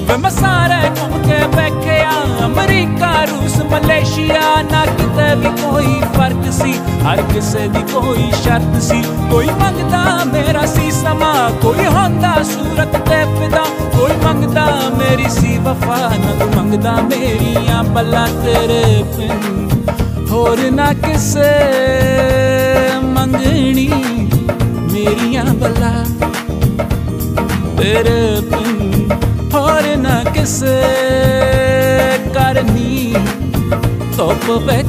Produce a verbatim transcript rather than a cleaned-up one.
वे मैं सारे घूम के बैठिया अमरीका रूस मलेशिया ना किते भी कोई फर्क सी हर किसे दी कोई शर्त सी कोई मंगदा मेरा सी समा कोई होंदा सूरत ते फिदा कोई मंगदा मेरी सी वफा ना तू मंगदा मेरियां बल्ला तेरे पिन होर ना किसे मंगनी मेरियां बल्ला तेरे पिन होर ना किसे करनी धुप